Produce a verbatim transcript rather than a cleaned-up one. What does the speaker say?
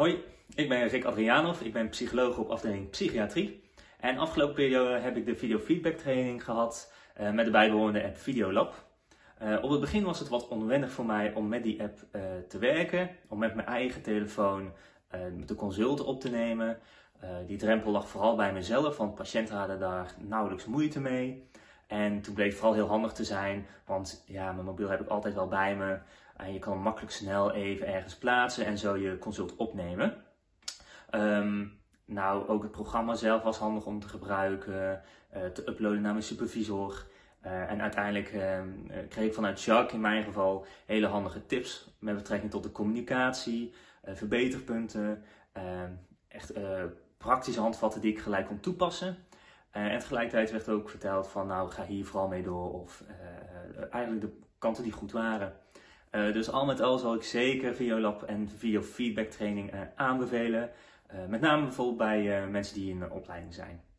Hoi, ik ben Rick Adrianov, ik ben psycholoog op afdeling psychiatrie. En afgelopen periode heb ik de video feedback training gehad uh, met de bijbehorende app Videolab. Uh, op het begin was het wat onwennig voor mij om met die app uh, te werken, om met mijn eigen telefoon uh, de consulten op te nemen. Uh, die drempel lag vooral bij mezelf, want patiënten hadden daar nauwelijks moeite mee. En toen bleek het vooral heel handig te zijn, want ja, mijn mobiel heb ik altijd wel bij me. En je kan hem makkelijk snel even ergens plaatsen en zo je consult opnemen. Um, nou, ook het programma zelf was handig om te gebruiken, uh, te uploaden naar mijn supervisor. Uh, en uiteindelijk uh, kreeg ik vanuit Jacques in mijn geval hele handige tips met betrekking tot de communicatie, uh, verbeterpunten, uh, echt uh, praktische handvatten die ik gelijk kon toepassen. Uh, en tegelijkertijd werd ook verteld van nou ga hier vooral mee door of uh, eigenlijk de kanten die goed waren. Uh, dus al met al zal ik zeker Videolab en video feedback training uh, aanbevelen. Uh, met name bijvoorbeeld bij uh, mensen die in de opleiding zijn.